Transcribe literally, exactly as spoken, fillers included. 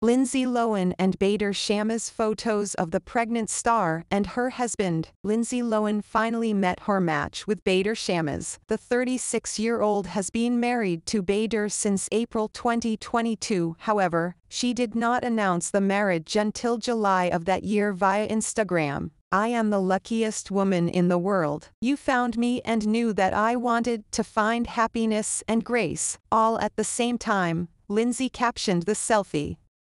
Lindsay Lohan and Bader Shammas. Photos of the pregnant star and her husband. Lindsay Lohan finally met her match with Bader Shammas. The thirty-six-year-old has been married to Bader since April twenty twenty-two. However, she did not announce the marriage until July of that year via Instagram. "I am the luckiest woman in the world. You found me and knew that I wanted to find happiness and grace, all at the same time," Lindsay captioned the selfie.